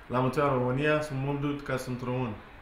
La mulți ani România, sunt mult ca sunt român.